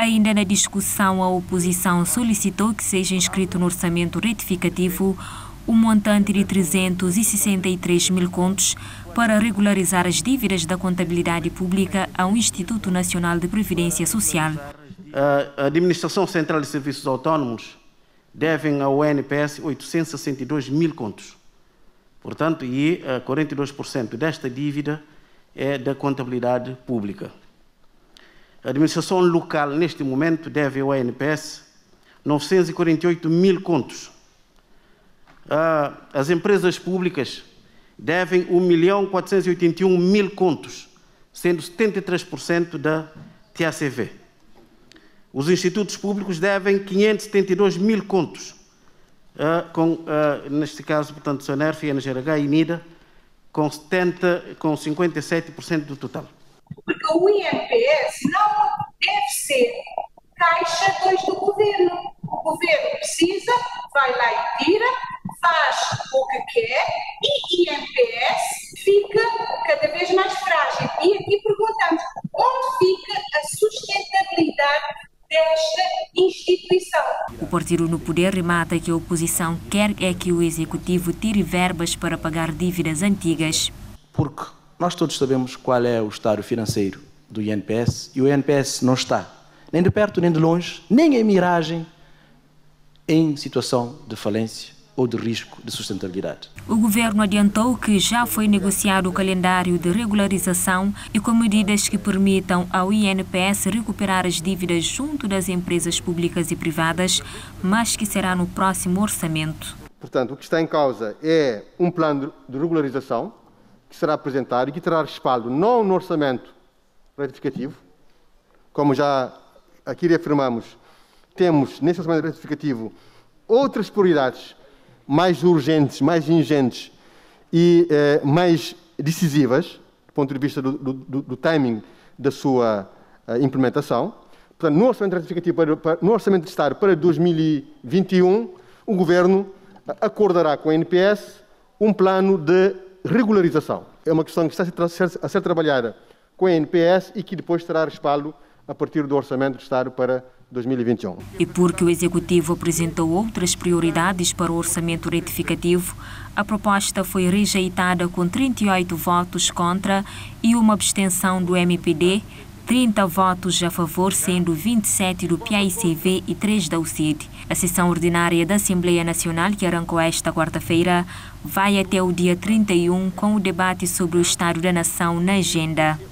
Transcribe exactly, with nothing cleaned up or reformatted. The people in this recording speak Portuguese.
Ainda na discussão, a oposição solicitou que seja inscrito no orçamento retificativo o montante de trezentos e sessenta e três mil contos para regularizar as dívidas da contabilidade pública ao Instituto Nacional de Previdência Social. A Administração Central de Serviços Autônomos devem ao I N P S oitocentos e sessenta e dois mil contos. Portanto, e quarenta e dois por cento desta dívida é da contabilidade pública. A administração local, neste momento, deve ao I N P S novecentos e quarenta e oito mil contos. As empresas públicas devem um milhão quatrocentos e oitenta e um mil contos, sendo setenta e três por cento da T A C V. Os institutos públicos devem quinhentos e setenta e dois mil contos, com, neste caso, portanto, Sonerf, N G R H e N I D A, com, setenta, com cinquenta e sete por cento do total. Porque o I N P S não deve ser caixa dois do governo. O governo precisa, vai lá e tira, faz o que quer e I N P S fica cada vez mais frágil. E aqui perguntamos, onde fica a sustentabilidade desta instituição? O partido no poder remata que a oposição quer é que o executivo tire verbas para pagar dívidas antigas. Porque nós todos sabemos qual é o estado financeiro do I N P S e o I N P S não está, nem de perto nem de longe, nem em miragem, em situação de falência ou de risco de sustentabilidade. O governo adiantou que já foi negociado o calendário de regularização e com medidas que permitam ao I N P S recuperar as dívidas junto das empresas públicas e privadas, mas que será no próximo orçamento. Portanto, o que está em causa é um plano de regularização que será apresentado e que terá respaldo não no orçamento retificativo, como já aqui reafirmamos, temos nesse orçamento retificativo outras prioridades mais urgentes, mais ingentes e eh, mais decisivas, do ponto de vista do, do, do timing da sua uh, implementação. Portanto, no orçamento retificativo, para, para, no orçamento de Estado para dois mil e vinte e um, o Governo acordará com a I N P S um plano de regularização. É uma questão que está a ser, a ser trabalhada com a I N P S e que depois terá respaldo a partir do orçamento de Estado para dois mil e vinte e um. E porque o Executivo apresentou outras prioridades para o orçamento retificativo, a proposta foi rejeitada com trinta e oito votos contra e uma abstenção do M P D, trinta votos a favor, sendo vinte e sete do P A I C V e três da U C I D. A sessão ordinária da Assembleia Nacional, que arrancou esta quarta-feira, vai até o dia trinta e um com o debate sobre o Estado da Nação na agenda.